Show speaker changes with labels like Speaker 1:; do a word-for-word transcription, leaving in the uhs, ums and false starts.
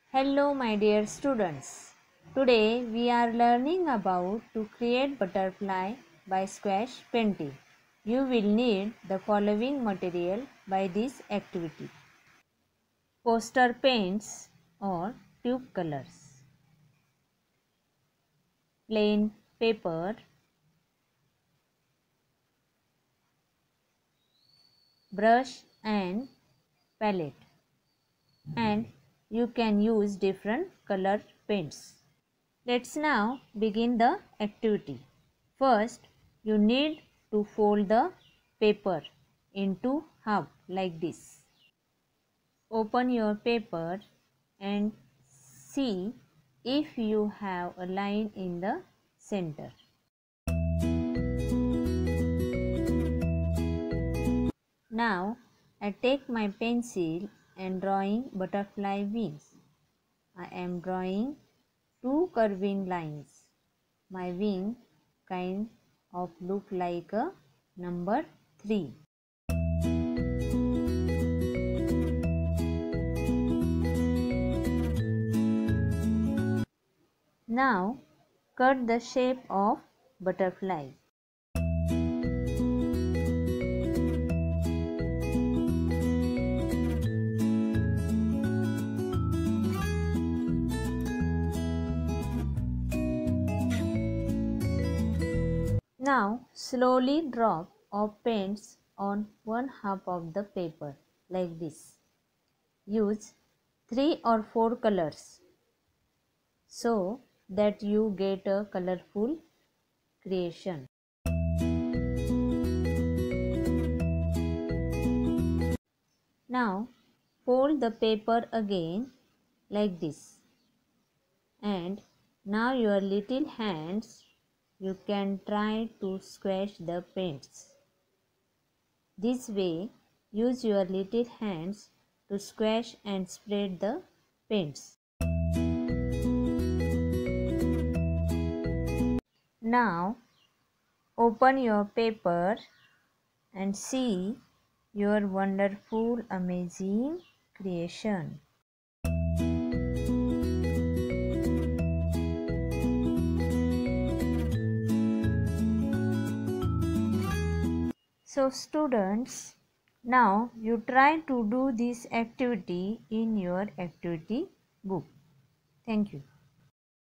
Speaker 1: Hello my dear students. Today we are learning about to create butterfly by squash painting. You will need the following material by this activity. Poster paints or tube colors, plain paper, brush and palette, and you can use different color paints. Let's now begin the activity. First, you need to fold the paper into half like this. Open your paper and see if you have a line in the center. Now, I take my pencil and drawing butterfly wings. I am drawing two curving lines. My wing kind of look like a number three. Now cut the shape of butterfly. Now slowly drop or paints on one half of the paper like this. Use three or four colors so that you get a colorful creation. Now fold the paper again like this, and now your little hands you can try to squash the paints. This way, use your little hands to squash and spread the paints. Now, open your paper and see your wonderful, amazing creation. So students, now you try to do this activity in your activity book. Thank you.